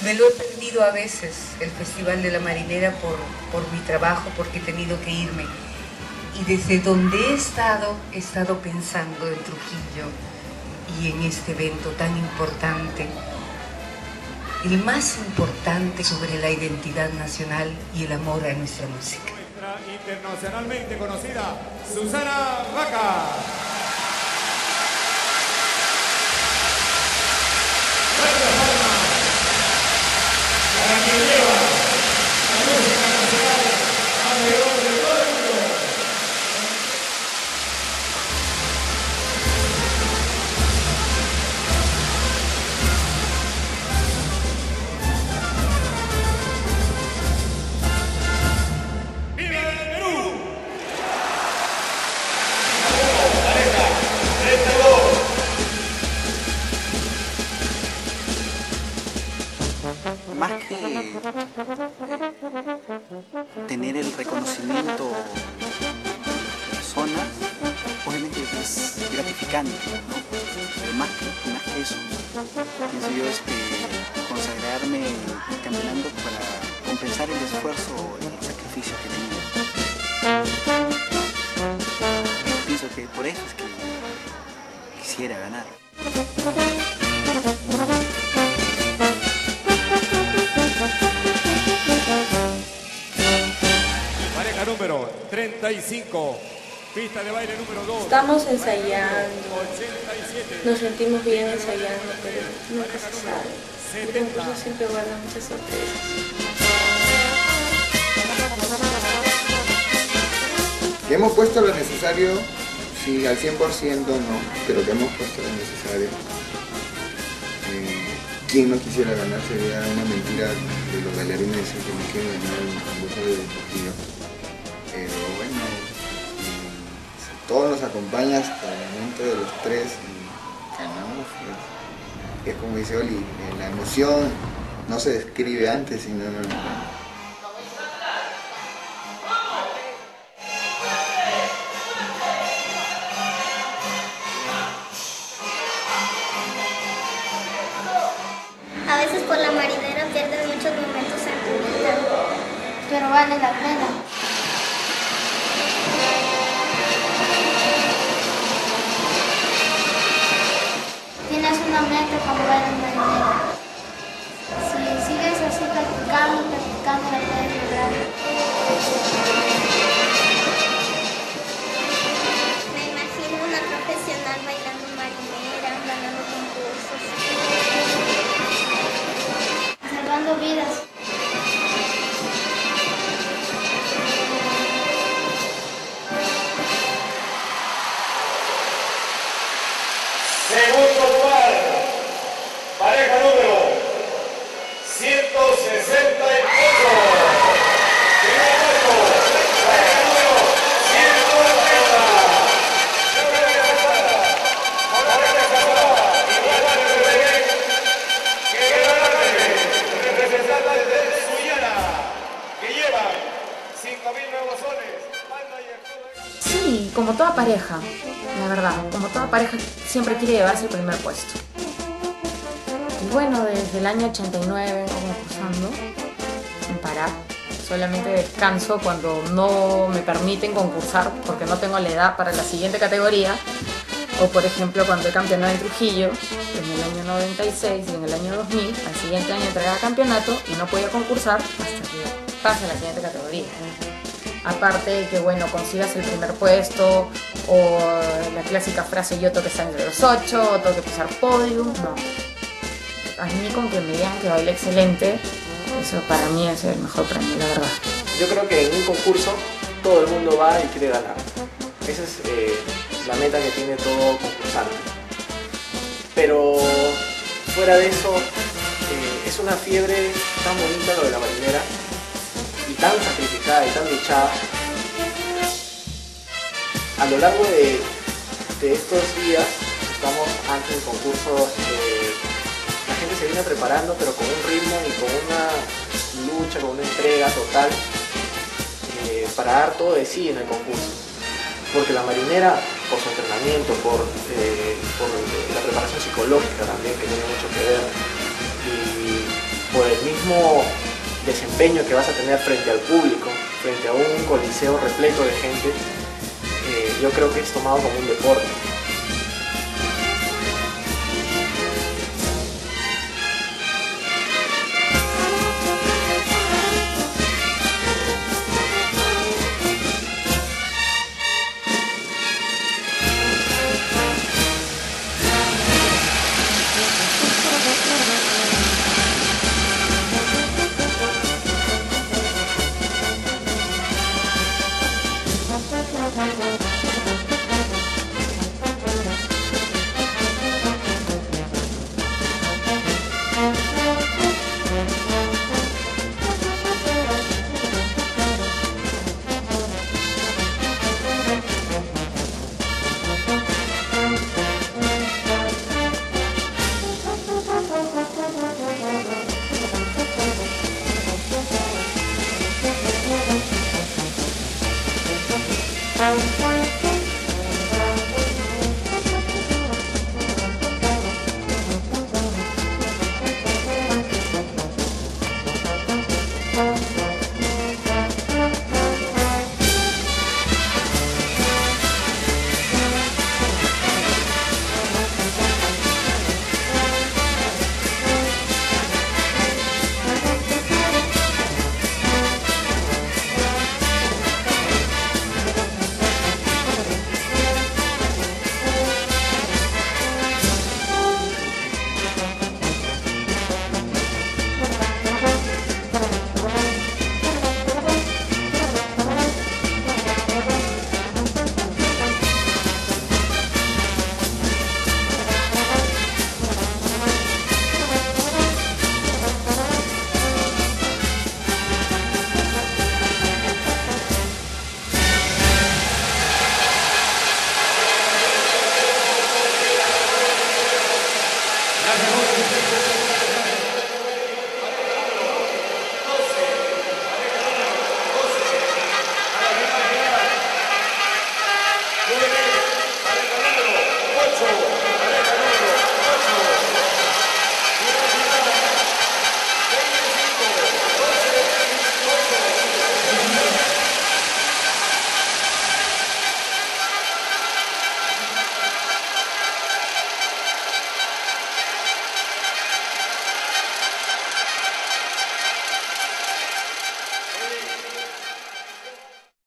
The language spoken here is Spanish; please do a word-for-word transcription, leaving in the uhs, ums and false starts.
Me lo he perdido a veces, el Festival de la Marinera, por, por mi trabajo, porque he tenido que irme. Y desde donde he estado, he estado pensando en Trujillo y en este evento tan importante, el más importante sobre la identidad nacional y el amor a nuestra música. Nuestra internacionalmente conocida Susana Vaca. Para quien lleva la música nacional alrededor de todo el mundo. ¡Viva el Perú! Pareja, treinta y dos. Más que tener el reconocimiento de personas, obviamente es gratificante, ¿no? Pero más que, más que eso, pienso yo es que consagrarme caminando para compensar el esfuerzo y el sacrificio que tenía. Pienso que por eso es que quisiera ganar. Pareja número treinta y cinco, pista de baile número dos. Estamos ensayando, nos sentimos bien ensayando, pero nunca se sabe. El concurso siempre guarda muchas sorpresas. Que hemos puesto lo necesario, sí, al cien por ciento no, pero que hemos puesto lo necesario. Eh, ¿Quién no quisiera ganar? Sería una mentira de los bailarines decir que no quieren ganar el concurso de Trujillo. Pero bueno, si todo nos acompaña hasta el momento de los tres y ganamos, pues, es como dice Oli, eh, la emoción no se describe antes, sino en el momento. A veces por la marinera pierdes muchos momentos en tu vida, pero vale la pena. Tienes una meta como bailar marinera. Si sigues así practicando, practicando, la puedes lograr. Me imagino una profesional bailando marinera, ganando concursos. Salvando vidas. Segundo lugar, pareja número ciento sesenta y ocho. Primer puesto, pareja número ciento noventa. Gabriela Casada, Gabriela Casada, igual de Belén, que ganarle, representante de Sullana, que llevan cinco mil nuevos soles. Sí, como toda pareja, la verdad, como toda pareja siempre quiere llevarse el primer puesto. Y bueno, desde el año ochenta y nueve vengo concursando sin parar. Solamente descanso cuando no me permiten concursar porque no tengo la edad para la siguiente categoría. O por ejemplo cuando he campeonado en Trujillo en el año noventa y seis y en el año dos mil, al siguiente año entregaba campeonato y no podía concursar hasta que pase a la siguiente categoría. Aparte de que, bueno, consigas el primer puesto o la clásica frase yo tengo que estar entre los ocho, o tengo que pisar podium, no. A mí con que me digan que baile excelente, eso para mí es el mejor premio, la verdad. Yo creo que en un concurso todo el mundo va y quiere ganar. Esa es eh, la meta que tiene todo concursante. Pero fuera de eso, eh, es una fiebre tan bonita lo de la marinera, y tan sacrificada y tan luchada. A lo largo de, de estos días, estamos antes del concurso, eh, la gente se viene preparando, pero con un ritmo y con una lucha, con una entrega total, eh, para dar todo de sí en el concurso. Porque la marinera, por su entrenamiento, por, eh, por la preparación psicológica también, que tiene mucho que ver, y por el el mismo desempeño que vas a tener frente al público, frente a un coliseo repleto de gente, eh, yo creo que es tomado como un deporte. Gracias.